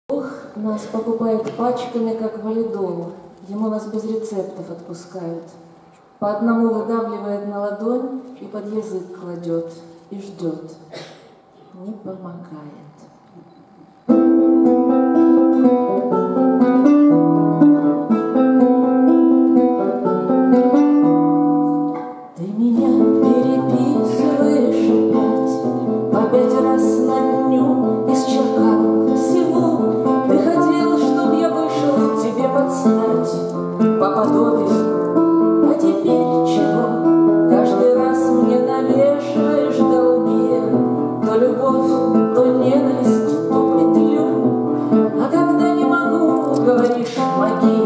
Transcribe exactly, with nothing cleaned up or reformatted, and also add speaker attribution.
Speaker 1: Бог нас покупает пачками, как валидол. Ему нас без рецептов отпускают. По одному выдавливает на ладонь и под язык кладет. И ждет. Не помогает. Ты меня переписываешь опять, по пять раз на дню исчеркал всего. Ты хотел, чтоб я вышел тебе подстать по подобию, а теперь чего? Каждый раз мне навешаешь долги, то любовь, то ненависть, то петлю. А когда не могу, говоришь, помоги.